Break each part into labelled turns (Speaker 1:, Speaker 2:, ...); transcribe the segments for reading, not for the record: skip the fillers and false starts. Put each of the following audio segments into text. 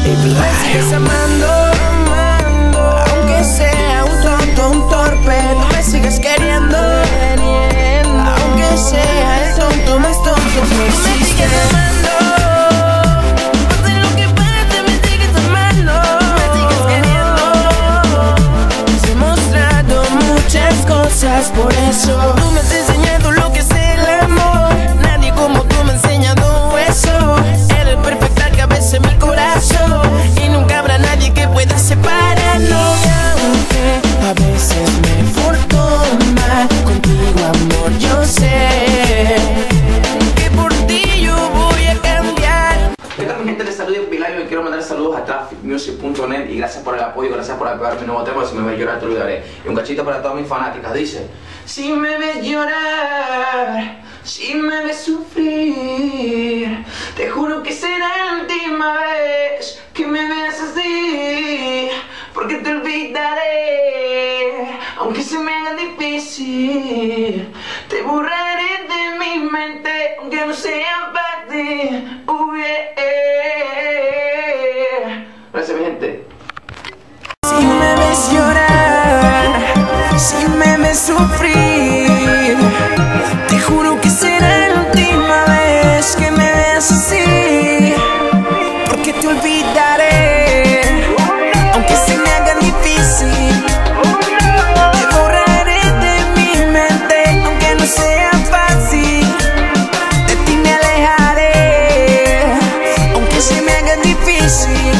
Speaker 1: Me sigues amando, aunque sea un tonto, un torpe. No me sigues queriendo, aunque sea el tonto más tonto que existe. Me sigues amando, pase lo que pase, me sigues amando. Me sigues queriendo, te he mostrado muchas cosas, por eso tú me has enseñado lo que es el amor. Nadie como tú me ha enseñado eso. Eres perfecta, cabeza en mi corazón, y nunca habrá nadie que pueda separarnos. Y aunque a veces me porto mal contigo, amor, yo sé que por ti yo voy a cambiar.
Speaker 2: ¿Qué tal, mi gente? Les saludo Pilar y quiero mandar saludos a trafficmusic.net y gracias por el apoyo, gracias por apoyar mi nuevo tema. Si me ves llorar te lo daré. Y un cachito para todas mis fanáticas. Dice: si me ves llorar, si me ves sufrir, te juro que será la última vez que me veas así, porque te olvidaré, aunque se me haga difícil. Te borraré de mi mente, aunque no sea fácil. Gracias, mi gente.
Speaker 1: Si me ves llorar, si me ves sufrir, te juro que será la última vez que me veas así, porque te olvidaré, aunque se me haga difícil. Te borraré de mi mente, aunque no sea fácil. De ti me alejaré, aunque se me haga difícil.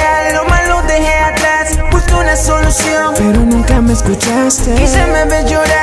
Speaker 1: Pero nunca me escuchaste. Quizá me ves llorar.